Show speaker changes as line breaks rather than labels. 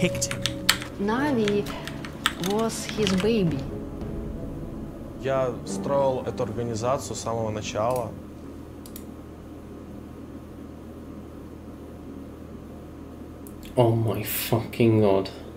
kicked him.
Navi was his baby.
Я строил эту организацию с самого начала.
Oh my fucking god.